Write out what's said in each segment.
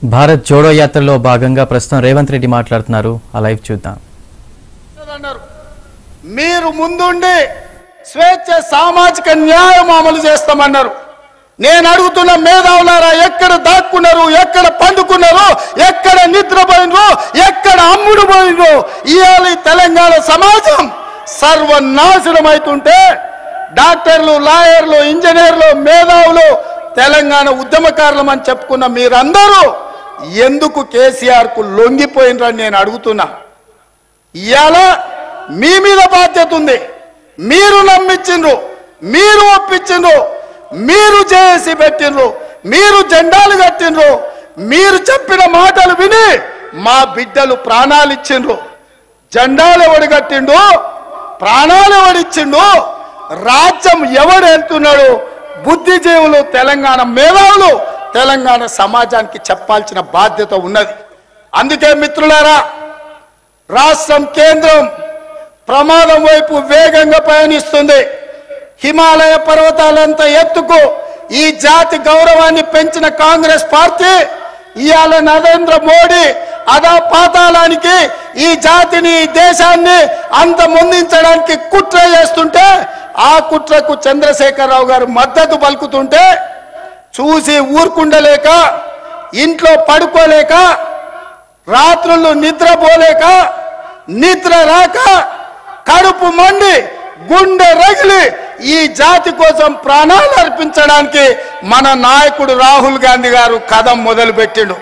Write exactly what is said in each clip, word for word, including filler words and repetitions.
భారత్ జోడో యాత్రలో భాగంగా ప్రస్తుతం రేవంత్ రెడ్డి మాట్లాడుతున్నారు. ఆ లైవ్ చూద్దాం. మీరు ముందుండి స్వేచ్ఛ సామాజిక న్యాయం అమలు చేస్తామన్నారు. నేను అడుగుతున్న మేధావులారా, ఎక్కడ దాక్కున్నారు, ఎక్కడ పండుకున్నారు, ఎక్కడ నిద్రపోయినరు, ఎక్కడ అమ్ముడు పోయినరు? ఇవాళ తెలంగాణ సమాజం సర్వనాశనం అవుతుంటే డాక్టర్లు, లాయర్లు, ఇంజనీర్లు, మేధావులు, తెలంగాణ ఉద్యమకారులం అని చెప్పుకున్న మీరందరూ ఎందుకు కేసీఆర్ కు లొంగిపోయినరని నేను అడుగుతున్నా. ఇవాళ మీ మీద బాధ్యత ఉంది. మీరు నమ్మించిండ్రు, మీరు ఒప్పించిండ్రు, మీరు చేసి పెట్టిండ్రు, మీరు జెండాలు కట్టిండ్రు, మీరు చెప్పిన మాటలు విని మా బిడ్డలు ప్రాణాలు ఇచ్చిండ్రు. జెండాలు ఎవడు కట్టిండు, ప్రాణాలు ఎవడిచ్చిండు, రాజ్యం ఎవడు వెళ్తున్నాడు? బుద్ధిజీవులు, తెలంగాణ మేధావులు తెలంగాణ సమాజానికి చెప్పాల్సిన బాధ్యత ఉన్నది. అందుకే మిత్రులారా, రాష్ట్రం కేంద్రం ప్రమాదం వైపు వేగంగా పయనిస్తుంది. హిమాలయ పర్వతాలంత ఎత్తుకు ఈ జాతి గౌరవాన్ని పెంచిన కాంగ్రెస్ పార్టీ ఇవాళ నరేంద్ర మోడీ అదా పాతాళానికి ఈ జాతిని, ఈ దేశాన్ని అంత ముందించడానికి కుట్ర చేస్తుంటే, ఆ కుట్రకు చంద్రశేఖరరావు గారు మద్దతు పలుకుతుంటే చూసి ఊరుకుండలేక, ఇంట్లో పడుకోలేక, రాత్రులు నిద్రపోలేక, నిద్ర రాక, కడుపు మండి, గుండె రగిలి ఈ జాతి కోసం ప్రాణాలు అర్పించడానికి మన నాయకుడు రాహుల్ గాంధీ గారు కథం మొదలు పెట్టిండు.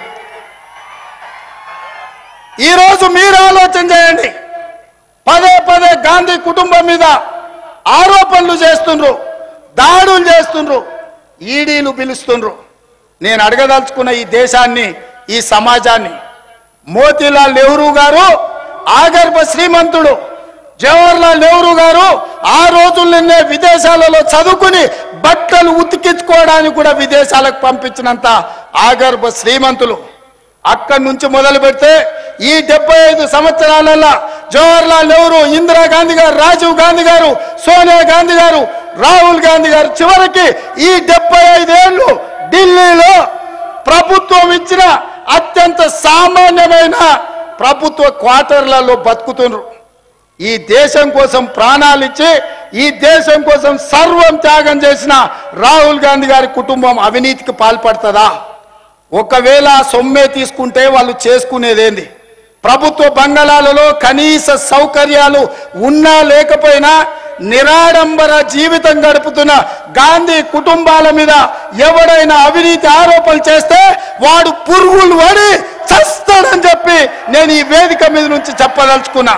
ఈరోజు మీరు ఆలోచన చేయండి. పదే పదే గాంధీ కుటుంబం మీద ఆరోపణలు చేస్తుండ్రు, దాడులు చేస్తుండ్రు, ఈడీలు పిలుస్తుండ్రు. నేను అడగదలుచుకున్న ఈ దేశాన్ని, ఈ సమాజాన్ని, మోతీలాల్ నెహ్రూ గారు ఆగర్భ శ్రీమంతుడు, జవహర్లాల్ నెహ్రూ గారు ఆ రోజుల్లోనే విదేశాలలో చదువుకుని బట్టలు ఉతికించుకోవడానికి కూడా విదేశాలకు పంపించినంత ఆగర్భ శ్రీమంతులు. అక్కడి నుంచి మొదలు పెడితే ఈ డెబ్బై ఐదు సంవత్సరాలలో జవహర్లాల్ నెహ్రూ, ఇందిరాగాంధీ గారు, రాజీవ్ గాంధీ గారు, సోనియా గాంధీ గారు, రాహుల్ గాంధీ గారు, చివరికి ఈ డెబ్బై ఐదేళ్లు ఢిల్లీలో ప్రభుత్వం ఇచ్చిన అత్యంత సామాన్యమైన ప్రభుత్వ క్వార్టర్లలో బతుకుతున్నారు. ఈ దేశం కోసం ప్రాణాలు ఇచ్చి, ఈ దేశం కోసం సర్వం త్యాగం చేసిన రాహుల్ గాంధీ గారి కుటుంబం అవినీతికి పాల్పడుతుందా? ఒకవేళ సొమ్మే తీసుకుంటే వాళ్ళు చేసుకునేదేంది? ప్రభుత్వ బంగళాలలో కనీస సౌకర్యాలు ఉన్నా లేకపోయినా నిరాడంబర జీవితం గడుపుతున్న గాంధీ కుటుంబాల మీద ఎవడైనా అవినీతి ఆరోపణలు చేస్తే వాడు పురుగులు పడి చస్తాడని చెప్పి నేను ఈ వేదిక మీద నుంచి చెప్పదలుచుకున్నా.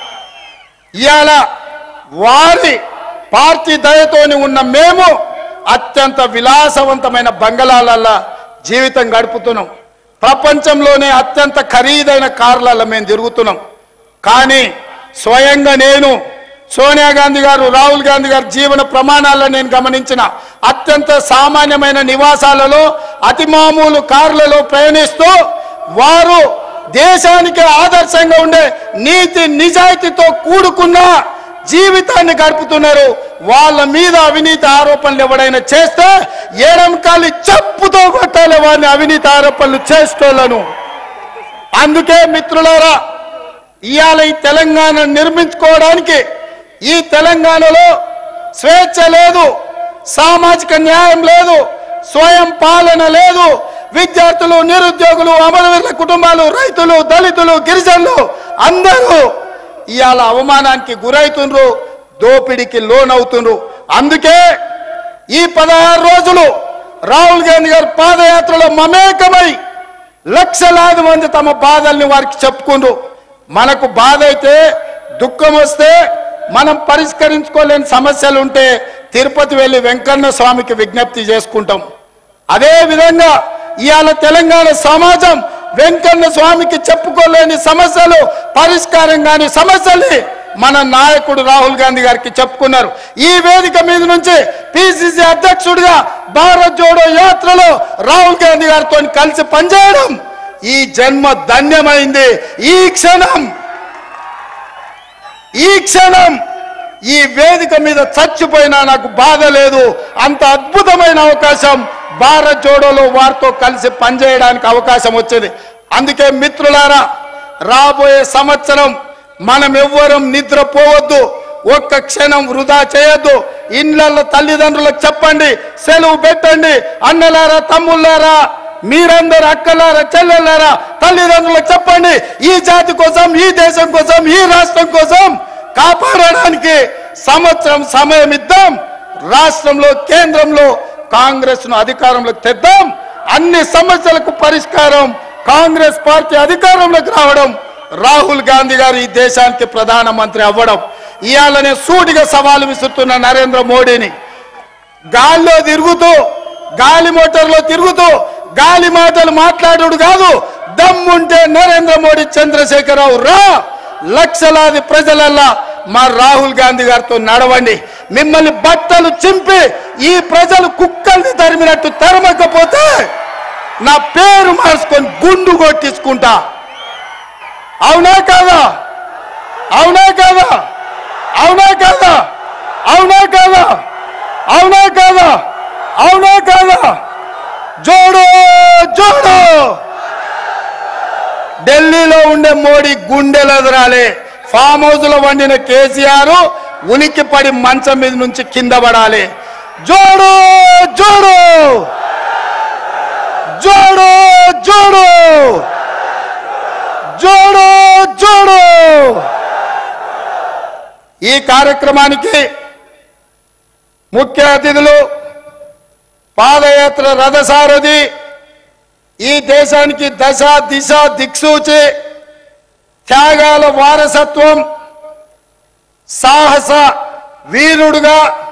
ఇవాళ వారి పార్టీ దయతోని ఉన్న మేము అత్యంత విలాసవంతమైన బంగళాలల్లో జీవితం గడుపుతున్నాం. ప్రపంచంలోనే అత్యంత ఖరీదైన కార్లలో మేము తిరుగుతున్నాం. కానీ స్వయంగా నేను, సోనియా గాంధీ గారు, రాహుల్ గాంధీ గారి జీవన ప్రమాణాలను నేను గమనించిన అత్యంత సామాన్యమైన నివాసాలలో, అతి మామూలు కార్లలో ప్రయాణిస్తూ వారు దేశానికి ఆదర్శంగా ఉండే నీతి నిజాయితీతో కూడుకున్న జీవితాన్ని గడుపుతున్నారు. వాళ్ళ మీద అవినీతి ఆరోపణలు ఎవడైనా చేస్తే ఏడంకాలి చెప్పుతో కొట్టాలి వారిని, అవినీతి ఆరోపణలు చేస్తోళ్లను. అందుకే మిత్రులారా, ఇవాళ ఈ తెలంగాణ నిర్మించుకోవడానికి, ఈ తెలంగాణలో స్వేచ్ఛ లేదు, సామాజిక న్యాయం లేదు, స్వయం పాలన లేదు, విద్యార్థులు, నిరుద్యోగులు, అమరవీరుల కుటుంబాలు, రైతులు, దళితులు, గిరిజనులు అందరూ ఇవాళ అవమానానికి గురవుతుండ్రు, దోపిడికి లోనవుతుండ్రు. అందుకే ఈ పదహారు రోజులు రాహుల్ గాంధీ గారు పాదయాత్రలో మమేకమై లక్షలాది మంది తమ బాధల్ని వారికి చెప్పుకుండ్రు. మనకు బాధ అయితే, దుఃఖం వస్తే, మనం పరిష్కరించుకోలేని సమస్యలు ఉంటే తిరుపతి వెళ్ళి వెంకన్న స్వామికి విజ్ఞప్తి చేసుకుంటాం. అదే విధంగా ఇవాళ తెలంగాణ సమాజం వెంకన్న స్వామికి చెప్పుకోలేని సమస్యలు, పరిష్కారం కాని సమస్యల్ని మన నాయకుడు రాహుల్ గాంధీ గారికి చెప్పుకున్నారు. ఈ వేదిక మీద నుంచి పిసిసి అధ్యక్షుడిగా భారత్ జోడో యాత్రలో రాహుల్ గాంధీ గారితో కలిసి పనిచేయడం ఈ జన్మ ధన్యమైంది. ఈ క్షణం ఈ క్షణం ఈ వేదిక మీద చచ్చిపోయినా నాకు బాధ లేదు. అంత అద్భుతమైన అవకాశం భారత్ జోడోలో వారితో కలిసి పనిచేయడానికి అవకాశం వచ్చింది. అందుకే మిత్రులారా, రాబోయే సంవత్సరం మనం ఎవ్వరం నిద్రపోవద్దు, ఒక్క క్షణం వృధా చేయొద్దు. ఇండ్లలో తల్లిదండ్రులకు చెప్పండి, సెలవు పెట్టండి. అన్నలారా, తమ్ముళ్ళారా, మీరందరూ అక్కలారా, చెల్లెళ్ళారా, తల్లిదండ్రులకు చెప్పండి, ఈ జాతి కోసం, ఈ దేశం కోసం, ఈ రాష్ట్రం కోసం కాపాడడానికి సంవత్సరం సమయం ఇద్దాం. రాష్ట్రంలో, కేంద్రంలో కాంగ్రెస్ ను అధికారంలోకి తెద్దాం. అన్ని సమస్యలకు పరిష్కారం కాంగ్రెస్ పార్టీ అధికారంలోకి రావడం, రాహుల్ గాంధీ గారు ఈ దేశానికి ప్రధానమంత్రి అవ్వడం. ఇవాళనే సూటిగా సవాలు విసురుతున్న నరేంద్ర మోడీని, గాల్లో తిరుగుతూ, గాలి మోటార్లో తిరుగుతూ గాలి మాటలు మాట్లాడు కాదు, దమ్ముంటే నరేంద్ర మోడీ, చంద్రశేఖరరావు రా, లక్షలాది ప్రజలల్లా మా రాహుల్ గాంధీ గారితో నడవండి. మిమ్మల్ని బట్టలు చింపి ఈ ప్రజలు కుక్కల్ని తరిమినట్టు తరమకపోతే నా పేరు మార్చుకొని గుండు కొట్టించుకుంటా. అవునా కాదా? అవునా కాదా? అవునా కాదా? అవునా కాదా? అవునా కాదా? అవునా కాదా? జోడో జోడో. ఢిల్లీలో ఉండే మోడీ గుండెలు ఎదరాలి. ఫామ్ హౌస్ లో వండిన కేసీఆర్ ఉనికి పడి మంచం మీద నుంచి కింద పడాలి. జోడో జోడో జోడో జోడో జోడో జోడో. ఈ కార్యక్రమానికి ముఖ్య అతిథులు, పాదయాత్ర రథసారథి, ఈ దేశానికి దశ దిశ దిక్సూచి, త్యాగాల వారసత్వం, సాహస వీరుడుగా